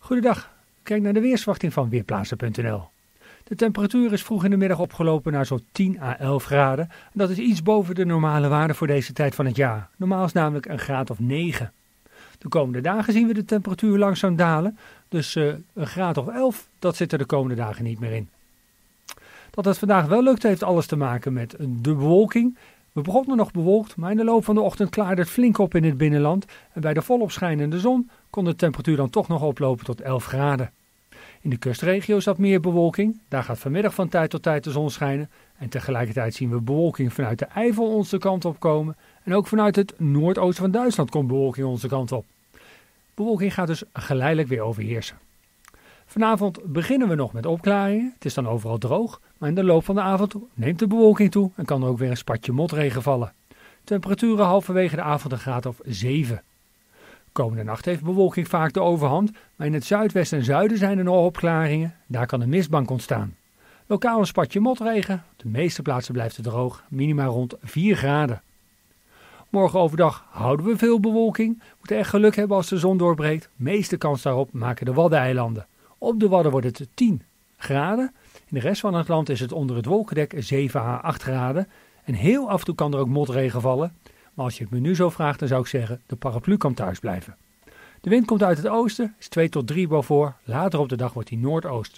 Goedendag, kijk naar de weersverwachting van Weerplaatsen.nl. De temperatuur is vroeg in de middag opgelopen naar zo'n 10 à 11 graden. En dat is iets boven de normale waarde voor deze tijd van het jaar. Normaal is namelijk een graad of 9. De komende dagen zien we de temperatuur langzaam dalen. Dus een graad of 11, dat zit er de komende dagen niet meer in. Dat het vandaag wel lukt heeft alles te maken met de bewolking. We begonnen nog bewolkt, maar in de loop van de ochtend klaarde het flink op in het binnenland. En bij de volop schijnende zon kon de temperatuur dan toch nog oplopen tot 11 graden. In de kustregio zat meer bewolking. Daar gaat vanmiddag van tijd tot tijd de zon schijnen. En tegelijkertijd zien we bewolking vanuit de Eifel onze kant op komen. En ook vanuit het noordoosten van Duitsland komt bewolking onze kant op. Bewolking gaat dus geleidelijk weer overheersen. Vanavond beginnen we nog met opklaringen. Het is dan overal droog. Maar in de loop van de avond neemt de bewolking toe en kan er ook weer een spatje motregen vallen. Temperaturen halverwege de avond een graad of 7. Komende nacht heeft bewolking vaak de overhand, maar in het zuidwesten en zuiden zijn er nog opklaringen. Daar kan een mistbank ontstaan. Lokaal een spatje motregen, op de meeste plaatsen blijft het droog, minima rond 4 graden. Morgen overdag houden we veel bewolking. We moeten echt geluk hebben als de zon doorbreekt. Meeste kans daarop maken de Waddeneilanden. Op de Wadden wordt het 10 graden. In de rest van het land is het onder het wolkendek 7 à 8 graden. En heel af en toe kan er ook motregen vallen. Maar als je het me nu zo vraagt, dan zou ik zeggen, de paraplu kan thuis blijven. De wind komt uit het oosten, is 2 tot 3 boven. Later op de dag wordt hij noordoost.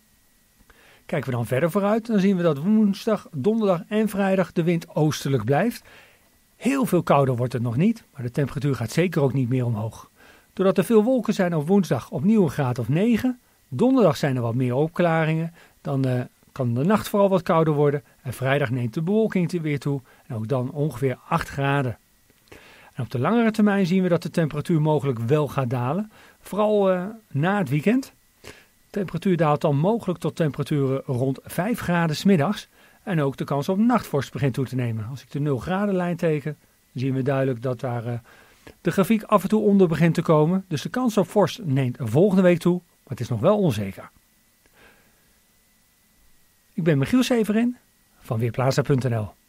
Kijken we dan verder vooruit, dan zien we dat woensdag, donderdag en vrijdag de wind oostelijk blijft. Heel veel kouder wordt het nog niet, maar de temperatuur gaat zeker ook niet meer omhoog. Doordat er veel wolken zijn op woensdag opnieuw een graad of 9. Donderdag zijn er wat meer opklaringen. Dan kan de nacht vooral wat kouder worden. En vrijdag neemt de bewolking weer toe. En ook dan ongeveer 8 graden. En op de langere termijn zien we dat de temperatuur mogelijk wel gaat dalen. Vooral na het weekend. De temperatuur daalt dan mogelijk tot temperaturen rond 5 graden 's middags. En ook de kans op nachtvorst begint toe te nemen. Als ik de 0 graden lijn teken, dan zien we duidelijk dat daar de grafiek af en toe onder begint te komen. Dus de kans op vorst neemt volgende week toe, maar het is nog wel onzeker. Ik ben Michiel Severin van Weerplaatsen.nl.